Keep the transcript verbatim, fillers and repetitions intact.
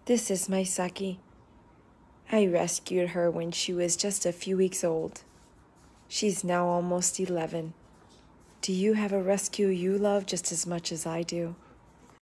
This is my Saki. I rescued her when she was just a few weeks old. She's now almost eleven. Do you have a rescue you love just as much as I do?